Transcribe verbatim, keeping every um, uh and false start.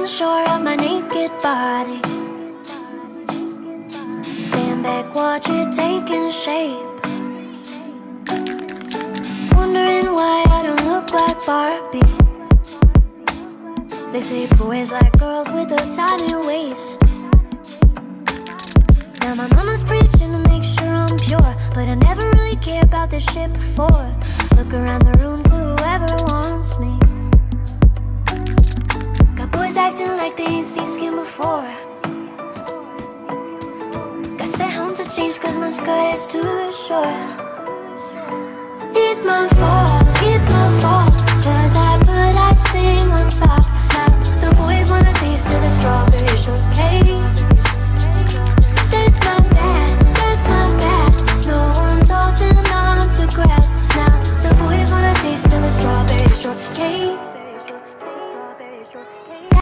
unsure of my naked body. Stand back, watch it taking shape. Wondering why I don't look like Barbie. They say boys like girls with a tiny waist. Now my mama's preaching to make sure I'm pure, but I never really cared about this shit before. Look around the room to whoever wants me. Got boys acting like they ain't seen skin before. Got sent home to change cause my skirt is too short. It's my fault, it's my fault, cause I put icing on top. Now the boys wanna taste of the strawberry shortcake. That's my bad, that's my bad. No one's holding on to grab. Now the boys wanna taste of the strawberry shortcake.